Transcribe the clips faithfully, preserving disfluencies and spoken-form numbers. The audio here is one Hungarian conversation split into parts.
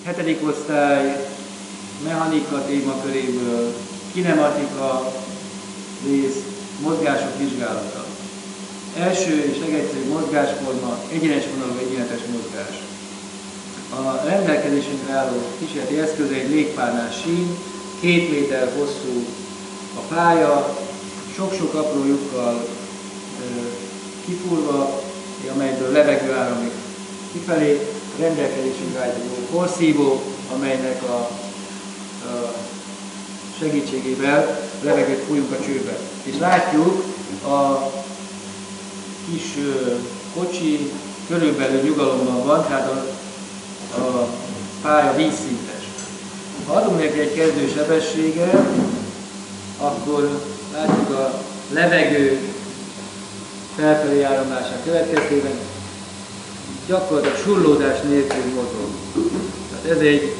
hetedik osztály mechanika témaköréből kinematika rész, mozgások vizsgálata. Első és legegyszerűbb mozgásforma egyenes vonalú egyenletes mozgás. A rendelkezésünkre álló kísérleti eszköz egy légpárnás sín, két méter hosszú a pálya, sok-sok apró lyukkal kifúrva, amelyből levegő áramlik kifelé, rendelkezésünkre áll egy porszívó, amelynek a, a segítségével levegőt fújunk a csőbe. És látjuk, a kis kocsi körülbelül nyugalomban van, tehát a, a pálya vízszintes. Ha adunk neki egy kezdő sebességet, akkor látjuk a levegő felfelé áramlásának következtében gyakorlatilag surlódás nélkül mozog. Tehát ez egy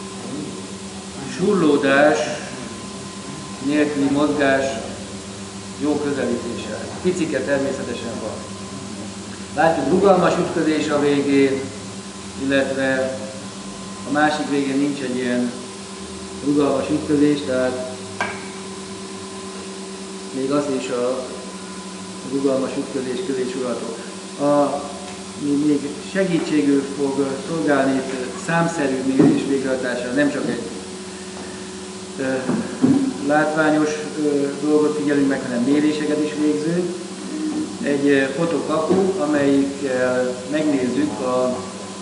surlódás nélküli mozgás jó közelítése. Picike természetesen van. Látjuk rugalmas ütközés a végén, illetve a másik végén nincs egy ilyen rugalmas ütközés, tehát még az is a rugalmas ütközés közé sorolható. A még segítségül fog szolgálni számszerű mérés végrehajtására, nem csak egy e, látványos e, dolgot figyelünk meg, hanem méréseket is végzünk. Egy e, fotokapu, amelyikkel megnézzük a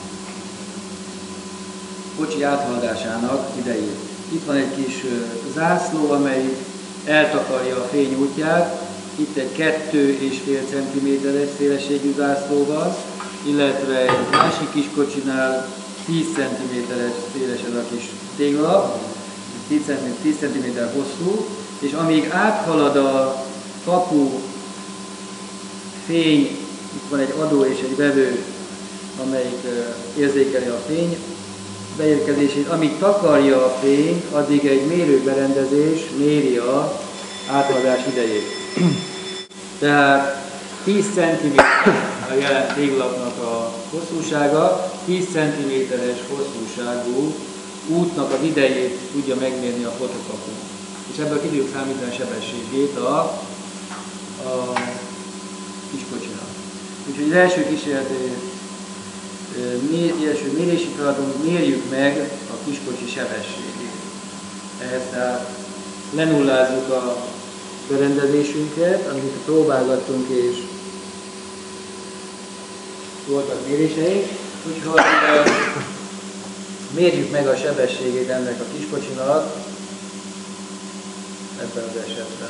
kocsi áthaladásának idejét. Itt van egy kis e, zászló, amely eltakarja a fény útját. Itt egy kettő és fél centiméteres szélességű zászlóval, illetve egy másik kis kocsinál tíz centiméteres széles ez a kis téglalap, tíz centiméter hosszú, és amíg áthalad a kapu fény, itt van egy adó és egy vevő, amelyik érzékeli a fény beérkezését, amíg takarja a fényt, addig egy mérőberendezés méri a áthaladás idejét. Tehát tíz centiméter a jelen téglalapnak a hosszúsága, tíz centiméteres hosszúságú útnak az idejét tudja megmérni a fotokapu. És ebből ki tudjuk számítani a sebességét a, a kiskocsinak. Úgyhogy az első kísérleti első mérési feladatunk, mérjük meg a kiskocsi sebességét. Ehhez tehát lenullázzuk a berendezésünket, amit próbálgattunk és voltak méréseink, úgyhogy uh, mérjük meg a sebességét ennek a kiskocsinak ebben az esetben.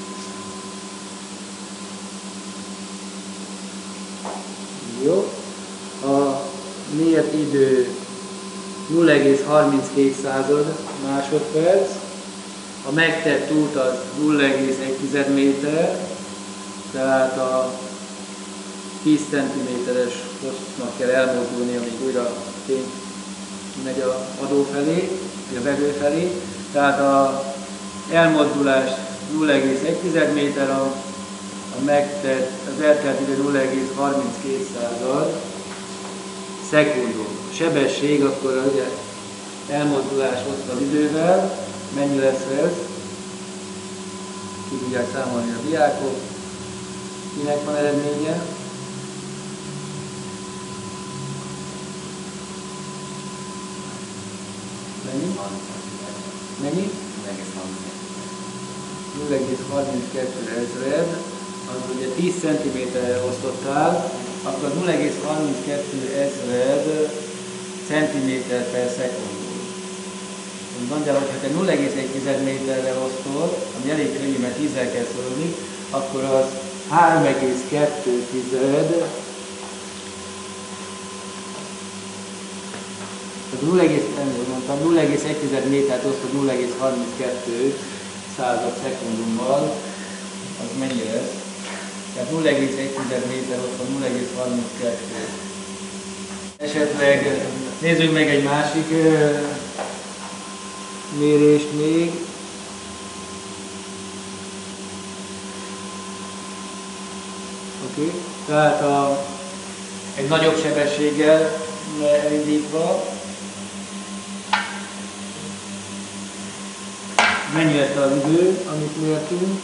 Jó. A mért idő nulla egész harminckét másodperc, a megtett út az nulla egész egy méter, tehát a tíz centiméteres hossznak kell elmozdulni, amíg újra fény megy a adó felé, vagy a vevő felé. Tehát a elmozdulás nulla egész egy méter, a, a megtett, az eltelt idő nulla egész harminckét szekundum. A sebesség akkor ugye elmozdulás hozta az idővel, mennyi lesz ez? Ki tudják számolni a diákok? Kinek van eredménye? Mennyi? Mennyi? nulla egész harminckettő ezred, az ugye tíz centiméterre osztottál, akkor nulla egész harminckettő ezred centiméter per szekundum. Mondjál, hogy ha te nulla egész egy méterre osztod, ami elég könnyű, mert tízzel kell szorozni, akkor az három egész kettő tized, nulla egész egy métert osztod nulla egész harminckettő század szekundummal, az mennyi lesz? Tehát nulla egész egy méter osztod nulla egész harminckettő. Esetleg nézzük meg egy másik uh, mérést még. Oké, okay. Tehát a, egy nagyobb sebességgel elindítva, Mennyi lett az idő, amit mértünk?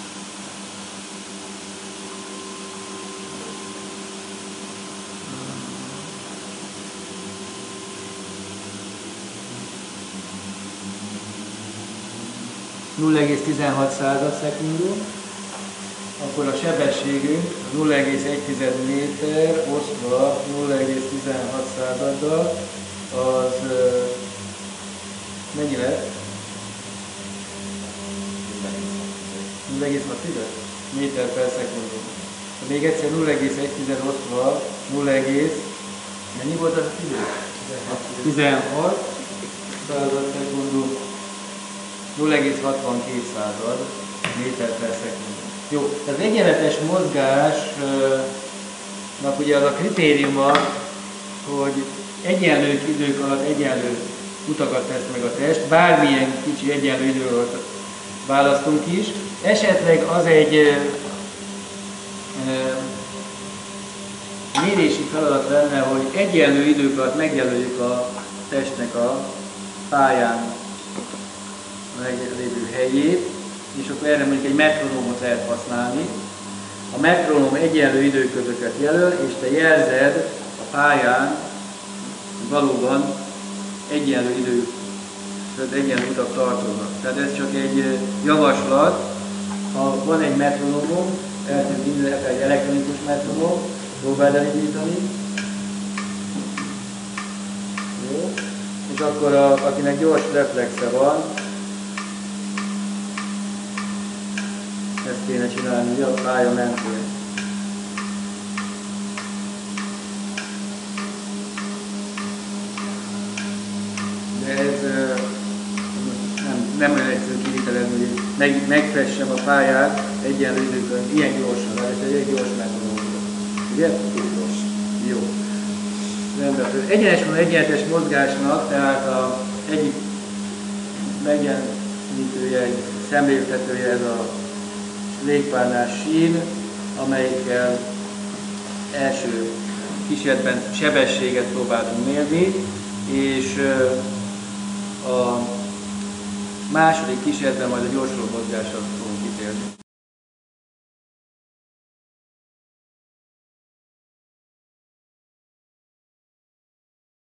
nulla egész tizenhat század szekundum, akkor a sebességünk nulla egész egy méter osztva nulla egész tizenhat századdal, az uh, mennyi lett? nulla egész hat méter per szekundum. Még egyszer nulla egész egy osztva nulla, mennyi volt az idő? tizenhat század szekundum. nulla egész hatvankét század méter per szekundum. Jó, az egyenletes mozgásnak ugye az a kritériuma, hogy egyenlő idők alatt egyenlő utakat tesz meg a test, bármilyen kicsi egyenlő idő alatt választunk is. Esetleg az egy e, e, mérési feladat lenne, hogy egyenlő idők alatt megjelöljük a testnek a pályán meglévő helyét, és akkor erre mondjuk egy metronómot lehet használni. A metronóm egyenlő időközöket jelöl, és te jelzed a pályán valóban egyenlő idő, tehát egyenlő utak tartoznak. Tehát ez csak egy javaslat. Ha van egy metronómom, el tudjuk indítani egy elektronikus metronóm, próbáld elindítani. Jó. És akkor a, akinek gyors reflexe van, ezt kéne csinálni, a pálya mentén. De ez nem, nem olyan egyszerű kivitelezni, hogy meg, megfessem a pályát egyenlő időkön, ilyen gyorsan, mert ez egy gyors metronómia. Ugye? Gyors. Jó. Rendben. Egyenes van egyenletes mozgásnak, tehát a egyik megjelenítője, egy szemléltetője ez a légpárnás sín, amelyikkel első kísérletben sebességet próbáltunk mérni, és a második kísérletben majd a gyorsuló mozgásra fogunk kitérni.